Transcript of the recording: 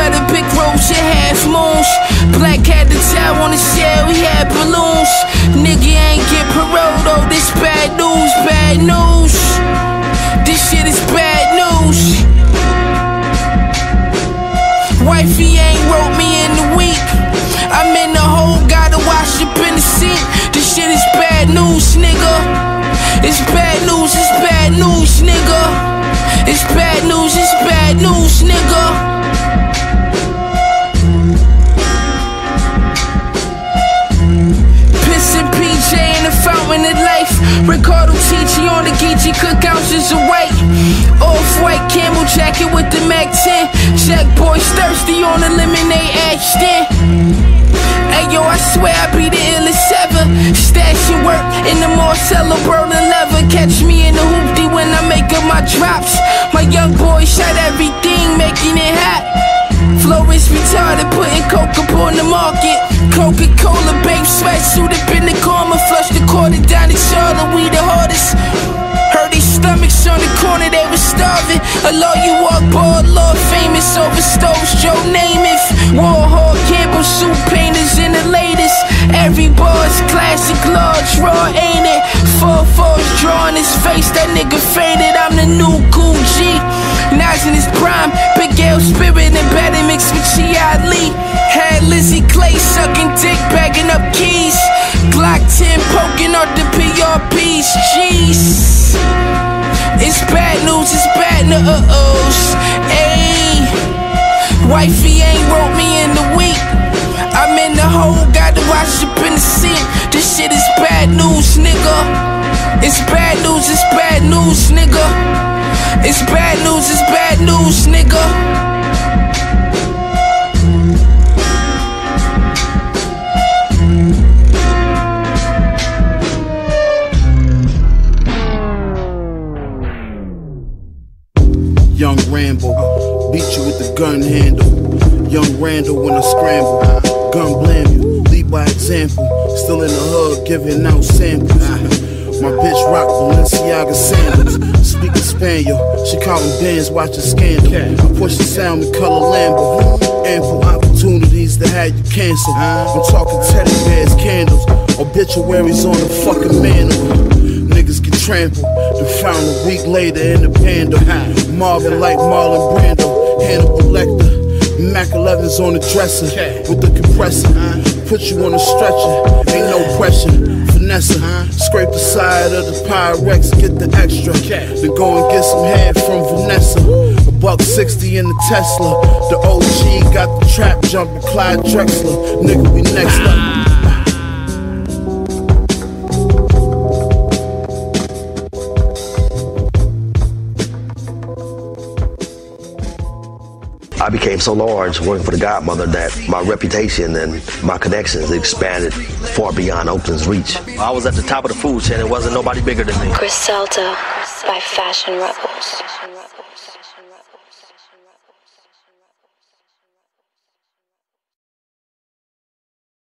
better pick roads and half moons. Black had the towel on the shell, we had balloons. Nigga ain't get parole though, this bad news, bad news. This shit is bad news. Wifey ain't wrote me in the week. I'm in the hole, gotta wash up in the sink. This shit is bad news, nigga. It's bad news, it's bad news, nigga. It's bad news, it's bad news, nigga. Pissin' PJ in the fountain of life. Ricardo Ticci on the Geechee, cook ounces of white. Off-white camel jacket with the Mac 10. Jack boys thirsty on the lemonade Ashton. Ayo, I swear I be the illest ever. Stashing work in the Marcelo Berlin leather. Catch me in the hoopty when I make up my drops. My young boy shot everything, making it hot. Flow is retarded, putting coke up on the market. Coca-Cola, babe, sweatsuit up in the karma. Flush the quarter down the Charlotte, we the hardest. Heard these stomachs on the corner, they were starving. A law you walk ball, Lord famous over stoves, Joe Namath. Warhol, Campbell, suit painters in the latest. Every bar's classic, large, raw, ain't it? 4-4's drawing his face, that nigga faded. I'm the new cool G. Nas in his prime, Big L spirit and better mixed with G.I. Lee. Had Lizzie Clay sucking dick, bagging up keys. Glock 10 poking out the PRPs, jeez. It's bad news, it's bad news. Ayy, wifey ain't wrote me in the week. I'm in the hole, gotta wash up in the sink. This shit is bad news, nigga. It's bad news, it's bad news, nigga. It's bad news, it's bad news, nigga. Young Rambo, beat you with the gun handle. Young Randall when I scramble, gun blam you, lead by example. Still in the hood, giving out samples. My bitch rock Balenciaga sandals. Speaking Spaniel, she callin' bands, watchin' Scandal. I push the sound with color Lambo. Ample opportunities to have you cancel. I'm talking teddy bears, candles, obituaries on the fucking mantle. Niggas get trampled, then found a week later in the bando. Marvin like Marlon Brando, Hannibal Lecter. Mac 11's on the dresser with the compressor. Put you on a stretcher, ain't no pressure. Finesse, scrape the side of the Pyrex, get the extra. Then go and get some head from Vanessa. $160 in the Tesla. The OG got the trap jumping, Clyde Drexler. Nigga, we next up. I became so large working for the Godmother that my reputation and my connections expanded far beyond Oakland's reach. I was at the top of the food chain. There wasn't nobody bigger than me. Griselda by Fashion Rebels.